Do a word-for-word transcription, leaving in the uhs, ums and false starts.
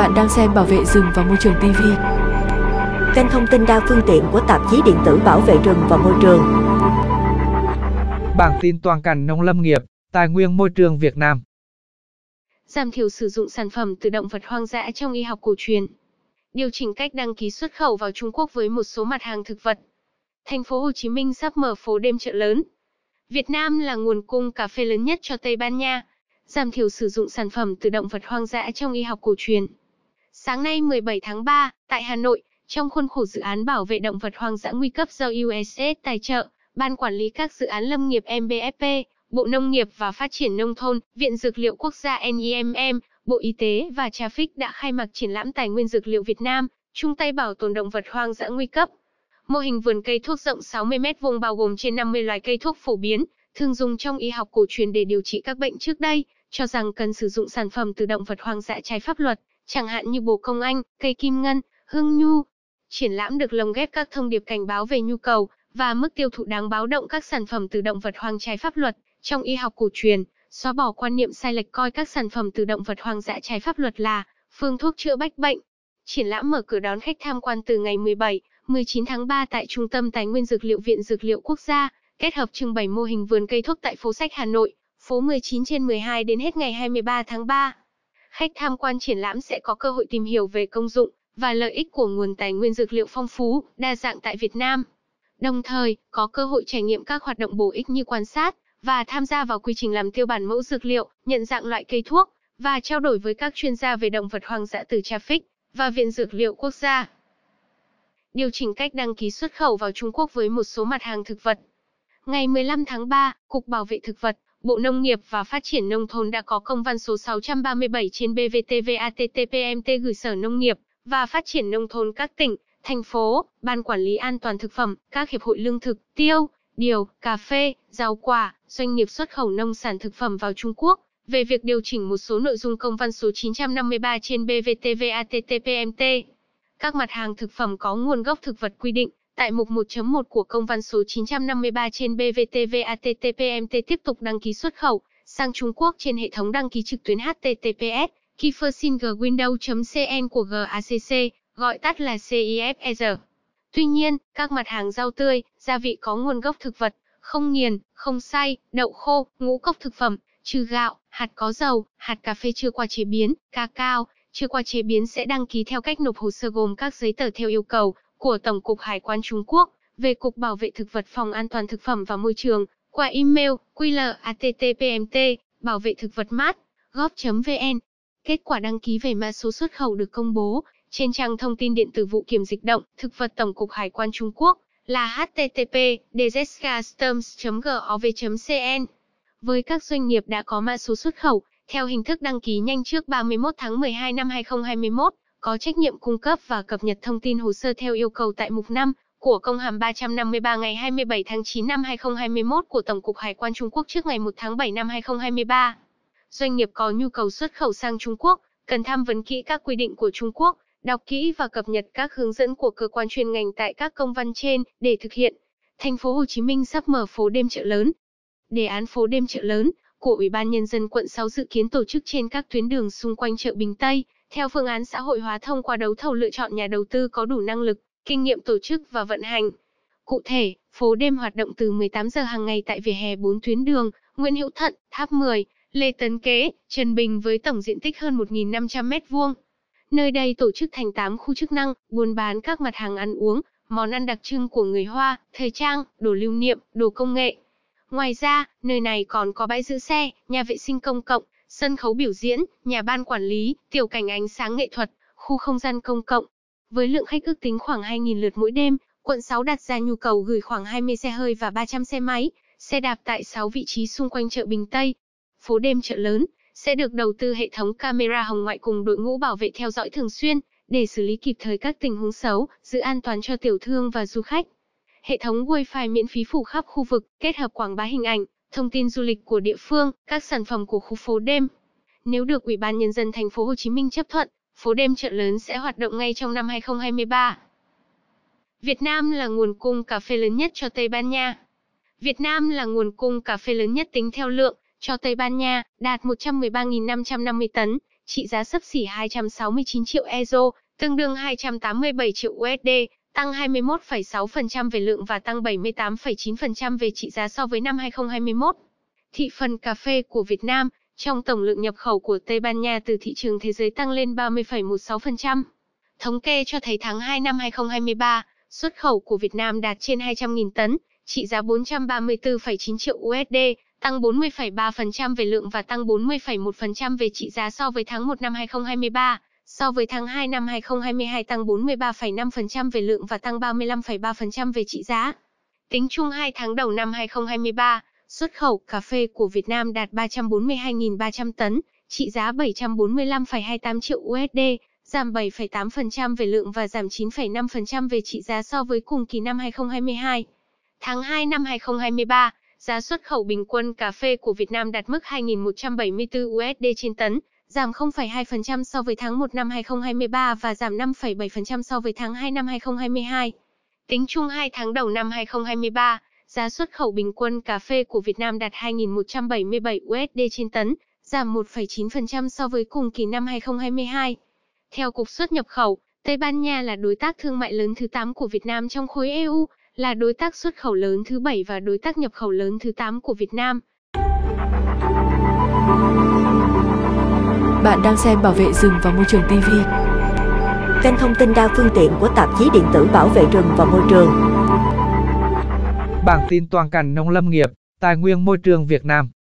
Bạn đang xem Bảo vệ rừng và môi trường ti vi. Kênh thông tin đa phương tiện của tạp chí điện tử Bảo vệ rừng và môi trường. Bảng tin toàn cảnh nông lâm nghiệp, tài nguyên môi trường Việt Nam. Giảm thiểu sử dụng sản phẩm từ động vật hoang dã trong y học cổ truyền. Điều chỉnh cách đăng ký xuất khẩu vào Trung Quốc với một số mặt hàng thực vật. Thành phố Hồ Chí Minh sắp mở phố đêm chợ lớn. Việt Nam là nguồn cung cà phê lớn nhất cho Tây Ban Nha. Giảm thiểu sử dụng sản phẩm từ động vật hoang dã trong y học cổ truyền. Sáng nay mười bảy tháng ba, tại Hà Nội, trong khuôn khổ dự án bảo vệ động vật hoang dã nguy cấp do u ét ét tài trợ, Ban Quản lý các dự án lâm nghiệp em bê ép pê, Bộ Nông nghiệp và Phát triển Nông thôn, Viện Dược liệu Quốc gia en i em em, Bộ Y tế và Traffic đã khai mạc triển lãm tài nguyên dược liệu Việt Nam, chung tay bảo tồn động vật hoang dã nguy cấp. Mô hình vườn cây thuốc rộng sáu mươi mét vuông bao gồm trên năm mươi loài cây thuốc phổ biến, thường dùng trong y học cổ truyền để điều trị các bệnh trước đây, cho rằng cần sử dụng sản phẩm từ động vật hoang dã trái pháp luật, chẳng hạn như bồ công anh, cây kim ngân, hương nhu. Triển lãm được lồng ghép các thông điệp cảnh báo về nhu cầu và mức tiêu thụ đáng báo động các sản phẩm từ động vật hoang trái pháp luật trong y học cổ truyền, xóa bỏ quan niệm sai lệch coi các sản phẩm từ động vật hoang dã trái pháp luật là phương thuốc chữa bách bệnh. Triển lãm mở cửa đón khách tham quan từ ngày mười bảy, mười chín tháng ba tại Trung tâm Tài nguyên Dược liệu Viện Dược liệu Quốc gia, kết hợp trưng bày mô hình vườn cây thuốc tại phố Sách Hà Nội, phố mười chín trên mười hai đến hết ngày hai mươi ba tháng ba. Khách tham quan triển lãm sẽ có cơ hội tìm hiểu về công dụng và lợi ích của nguồn tài nguyên dược liệu phong phú, đa dạng tại Việt Nam. Đồng thời, có cơ hội trải nghiệm các hoạt động bổ ích như quan sát và tham gia vào quy trình làm tiêu bản mẫu dược liệu, nhận dạng loại cây thuốc và trao đổi với các chuyên gia về động vật hoang dã từ Traffic và Viện Dược liệu Quốc gia. Điều chỉnh cách đăng ký xuất khẩu vào Trung Quốc với một số mặt hàng thực vật. Ngày mười lăm tháng ba, Cục Bảo vệ Thực vật, Bộ Nông nghiệp và Phát triển Nông thôn đã có công văn số sáu trăm ba mươi bảy trên bê vê tê vê a tê tê pê em tê gửi Sở Nông nghiệp và Phát triển Nông thôn các tỉnh, thành phố, Ban Quản lý An toàn Thực phẩm, các hiệp hội lương thực, tiêu, điều, cà phê, rau quả, doanh nghiệp xuất khẩu nông sản thực phẩm vào Trung Quốc, về việc điều chỉnh một số nội dung công văn số chín trăm năm mươi ba trên bê vê tê vê a tê tê pê em tê. Các mặt hàng thực phẩm có nguồn gốc thực vật quy định tại mục một chấm một của công văn số chín trăm năm mươi ba trên bê vê tê vê a tê tê pê em tê tiếp tục đăng ký xuất khẩu sang Trung Quốc trên hệ thống đăng ký trực tuyến H T T P S kiefersingwindow chấm c n của giê a xê xê, gọi tắt là xê i ép e rờ. Tuy nhiên, các mặt hàng rau tươi, gia vị có nguồn gốc thực vật, không nghiền, không xay, đậu khô, ngũ cốc thực phẩm, trừ gạo, hạt có dầu, hạt cà phê chưa qua chế biến, cacao, chưa qua chế biến sẽ đăng ký theo cách nộp hồ sơ gồm các giấy tờ theo yêu cầu của Tổng cục Hải quan Trung Quốc về Cục Bảo vệ Thực vật Phòng An toàn Thực phẩm và Môi trường qua email q l a t t p m t bảo vệ thực vật mát gov chấm v n. Kết quả đăng ký về mã số xuất khẩu được công bố trên trang thông tin điện tử vụ kiểm dịch động thực vật Tổng cục Hải quan Trung Quốc là h t t p dzcustoms chấm gov chấm c n. Với các doanh nghiệp đã có mã số xuất khẩu theo hình thức đăng ký nhanh trước ba mươi mốt tháng mười hai năm hai nghìn không trăm hai mươi mốt, có trách nhiệm cung cấp và cập nhật thông tin hồ sơ theo yêu cầu tại mục năm của công hàm ba trăm năm mươi ba ngày hai mươi bảy tháng chín năm hai nghìn không trăm hai mươi mốt của Tổng cục Hải quan Trung Quốc trước ngày một tháng bảy năm hai nghìn không trăm hai mươi ba. Doanh nghiệp có nhu cầu xuất khẩu sang Trung Quốc, cần tham vấn kỹ các quy định của Trung Quốc, đọc kỹ và cập nhật các hướng dẫn của cơ quan chuyên ngành tại các công văn trên để thực hiện. Thành phố Hồ Chí Minh sắp mở phố đêm chợ lớn. Đề án phố đêm chợ lớn của Ủy ban Nhân dân quận sáu dự kiến tổ chức trên các tuyến đường xung quanh chợ Bình Tây, theo phương án xã hội hóa thông qua đấu thầu lựa chọn nhà đầu tư có đủ năng lực, kinh nghiệm tổ chức và vận hành. Cụ thể, phố đêm hoạt động từ mười tám giờ hàng ngày tại vỉa hè bốn tuyến đường, Nguyễn Hữu Thận, Tháp mười, Lê Tấn Kế, Trần Bình với tổng diện tích hơn một nghìn năm trăm mét vuông. Nơi đây tổ chức thành tám khu chức năng, buôn bán các mặt hàng ăn uống, món ăn đặc trưng của người Hoa, thời trang, đồ lưu niệm, đồ công nghệ. Ngoài ra, nơi này còn có bãi giữ xe, nhà vệ sinh công cộng, sân khấu biểu diễn, nhà ban quản lý, tiểu cảnh ánh sáng nghệ thuật, khu không gian công cộng. Với lượng khách ước tính khoảng hai nghìn lượt mỗi đêm, quận sáu đặt ra nhu cầu gửi khoảng hai mươi xe hơi và ba trăm xe máy, xe đạp tại sáu vị trí xung quanh chợ Bình Tây. Phố đêm chợ lớn sẽ được đầu tư hệ thống camera hồng ngoại cùng đội ngũ bảo vệ theo dõi thường xuyên để xử lý kịp thời các tình huống xấu, giữ an toàn cho tiểu thương và du khách. Hệ thống Wi-Fi miễn phí phủ khắp khu vực, kết hợp quảng bá hình ảnh, thông tin du lịch của địa phương, các sản phẩm của khu phố đêm. Nếu được Ủy ban Nhân dân Thành phố Hồ Chí Minh chấp thuận, phố đêm chợ lớn sẽ hoạt động ngay trong năm hai nghìn không trăm hai mươi ba. Việt Nam là nguồn cung cà phê lớn nhất cho Tây Ban Nha. Việt Nam là nguồn cung cà phê lớn nhất tính theo lượng cho Tây Ban Nha, đạt một trăm mười ba nghìn năm trăm năm mươi tấn, trị giá xấp xỉ hai trăm sáu mươi chín triệu euro, tương đương hai trăm tám mươi bảy triệu u ét đê, tăng hai mươi mốt phẩy sáu phần trăm về lượng và tăng bảy mươi tám phẩy chín phần trăm về trị giá so với năm hai không hai mốt. Thị phần cà phê của Việt Nam trong tổng lượng nhập khẩu của Tây Ban Nha từ thị trường thế giới tăng lên ba mươi phẩy mười sáu phần trăm. Thống kê cho thấy tháng hai năm hai không hai ba, xuất khẩu của Việt Nam đạt trên hai trăm nghìn tấn, trị giá bốn trăm ba mươi tư phẩy chín triệu u ét đê, tăng bốn mươi phẩy ba phần trăm về lượng và tăng bốn mươi phẩy một phần trăm về trị giá so với tháng một năm hai không hai ba. So với tháng hai năm hai không hai hai tăng bốn mươi ba phẩy năm phần trăm về lượng và tăng ba mươi lăm phẩy ba phần trăm về trị giá. Tính chung hai tháng đầu năm hai không hai ba, xuất khẩu cà phê của Việt Nam đạt ba trăm bốn mươi hai nghìn ba trăm tấn, trị giá bảy trăm bốn mươi lăm phẩy hai mươi tám triệu u ét đê, giảm bảy phẩy tám phần trăm về lượng và giảm chín phẩy năm phần trăm về trị giá so với cùng kỳ năm hai không hai hai. Tháng hai năm hai không hai ba, giá xuất khẩu bình quân cà phê của Việt Nam đạt mức hai nghìn một trăm bảy mươi tư u ét đê trên tấn, giảm không phẩy hai phần trăm so với tháng một năm hai không hai ba và giảm năm phẩy bảy phần trăm so với tháng hai năm hai không hai hai. Tính chung hai tháng đầu năm hai không hai ba, giá xuất khẩu bình quân cà phê của Việt Nam đạt hai nghìn một trăm bảy mươi bảy u ét đê trên tấn, giảm một phẩy chín phần trăm so với cùng kỳ năm hai không hai hai. Theo Cục Xuất nhập khẩu, Tây Ban Nha là đối tác thương mại lớn thứ tám của Việt Nam trong khối e u, là đối tác xuất khẩu lớn thứ bảy và đối tác nhập khẩu lớn thứ tám của Việt Nam. Bạn đang xem Bảo vệ rừng và môi trường ti vi. Kênh thông tin đa phương tiện của tạp chí điện tử Bảo vệ rừng và môi trường. Bảng tin toàn cảnh nông lâm nghiệp, tài nguyên môi trường Việt Nam.